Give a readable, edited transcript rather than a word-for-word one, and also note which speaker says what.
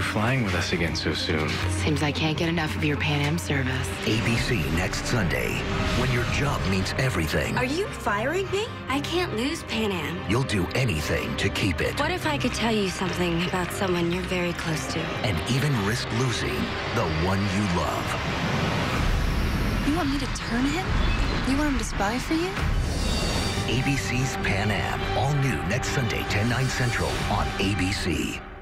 Speaker 1: flying with us again so soon.
Speaker 2: Seems I can't get enough of your Pan Am service.
Speaker 3: ABC next Sunday. When your job means everything,
Speaker 4: Are you firing me? I can't lose Pan Am.
Speaker 3: you'll do anything to keep it.
Speaker 4: What if I could tell you something about someone you're very close to?
Speaker 3: And even risk losing the one you love.
Speaker 5: You want me to turn him? You want him to spy for you?
Speaker 3: ABC's Pan Am. All new next Sunday, 10/9 Central on ABC.